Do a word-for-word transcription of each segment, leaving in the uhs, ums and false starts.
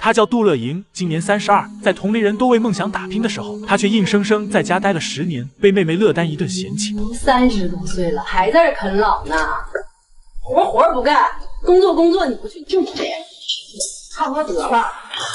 她叫杜乐莹，今年三十二，在同龄人都为梦想打拼的时候，她却硬生生在家待了十年，被妹妹乐丹一顿嫌弃。 三十多岁了，还在这啃老呢，活活不干，工作工作你不去就不这样，差不多得了。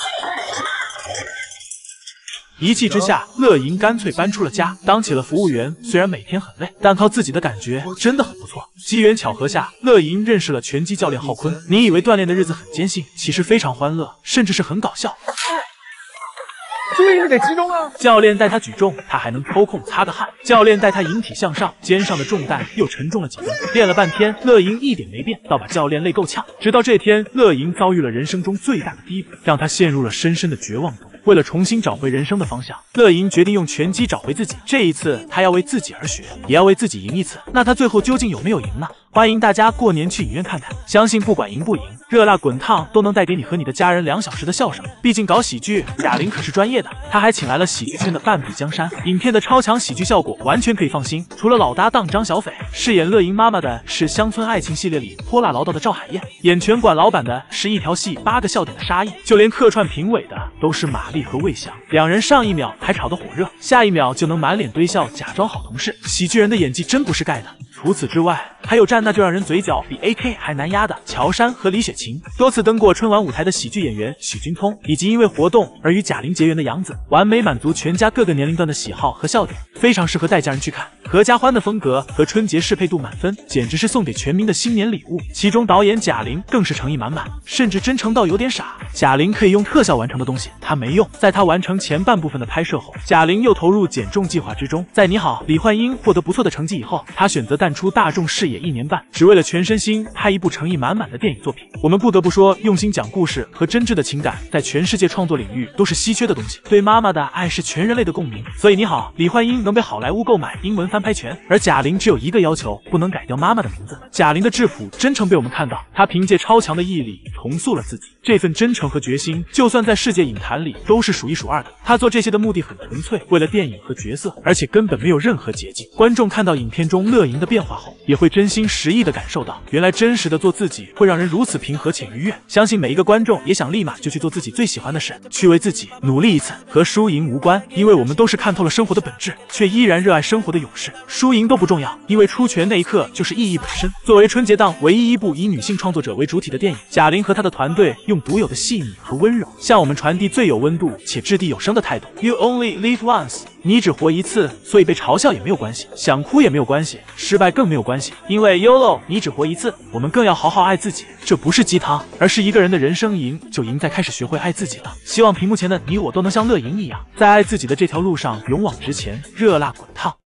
一气之下，乐莹干脆搬出了家，当起了服务员。虽然每天很累，但靠自己的感觉真的很不错。机缘巧合下，乐莹认识了拳击教练浩坤。你以为锻炼的日子很艰辛，其实非常欢乐，甚至是很搞笑。 注意力得集中啊！ 教练带他举重，他还能抽空擦个汗。教练带他引体向上，肩上的重担又沉重了几分。练了半天，乐莹一点没变，倒把教练累够呛。直到这天，乐莹遭遇了人生中最大的低谷，让他陷入了深深的绝望中。为了重新找回人生的方向，乐莹决定用拳击找回自己。这一次，她要为自己而学，也要为自己赢一次。那她最后究竟有没有赢呢？欢迎大家过年去影院看看，相信不管赢不赢，热辣滚烫都能带给你和你的家人两小时的笑声。毕竟搞喜剧，贾玲可是专业的，她还请来了喜剧圈的半壁江山，影片的超强喜剧效果完全可以放心。除了老搭档张小斐，饰演乐莹妈妈的是乡村爱情系列里泼辣唠叨的赵海燕，演拳馆老板的是一条戏八个笑点的沙溢，就连客串评委的都是马丽和魏翔，两人上一秒还吵得火热，下一秒就能满脸堆笑，假装好同事。喜剧人的演技真不是盖的。除此之外，还有站那就让人嘴角比 A K 还难压的乔杉和李雪琴，多次登过春晚舞台的喜剧演员许君通，以及因为活动而与贾玲结缘的杨紫，完美满足全家各个年龄段的喜好和笑点，非常适合带家人去看。合家欢的风格和春节适配度满分，简直是送给全民的新年礼物。其中导演贾玲更是诚意满满，甚至真诚到有点傻。贾玲可以用特效完成的东西，她没用。在她完成前半部分的拍摄后，贾玲又投入减重计划之中。在《你好，李焕英》获得不错的成绩以后，她选择淡出大众视野一年半，只为了全身心拍一部诚意满满的电影作品。我们不得不说，用心讲故事和真挚的情感，在全世界创作领域都是稀缺的东西。对妈妈的爱是全人类的共鸣，所以《你好，李焕英》能被好莱坞购买英文翻拍权。而贾玲只有一个要求，不能改掉妈妈的名字。贾玲的质朴真诚被我们看到，她凭借超强的毅力重塑了自己，这份真诚和决心，就算在世界影坛里都是数一数二的。她做这些的目的很纯粹，为了电影和角色，而且根本没有任何捷径。观众看到影片中乐莹的变化后，也会真心实意的感受到，原来真实的做自己会让人如此平和且愉悦。相信每一个观众也想立马就去做自己最喜欢的事，去为自己努力一次。和输赢无关，因为我们都是看透了生活的本质，却依然热爱生活的勇士。输赢都不重要，因为出拳那一刻就是意义本身。作为春节档唯一一部以女性创作者为主体的电影，贾玲和她的团队用独有的细腻和温柔，向我们传递最有温度且掷地有声的态度。You only live once， 你只活一次，所以被嘲笑也没有关系，想哭也没有关系，失败更没有关系，因为 Y O L O， 你只活一次。我们更要好好爱自己，这不是鸡汤，而是一个人的人生赢就赢在开始学会爱自己了。希望屏幕前的你我都能像乐莹一样，在爱自己的这条路上勇往直前，热辣滚烫。